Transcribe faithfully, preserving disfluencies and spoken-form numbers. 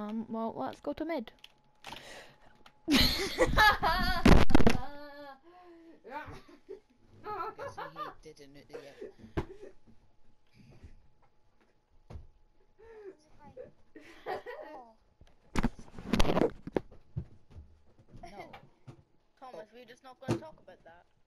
Um, well, let's go to mid. I guess he didn't yet. No. Thomas, we're just not going to talk about that.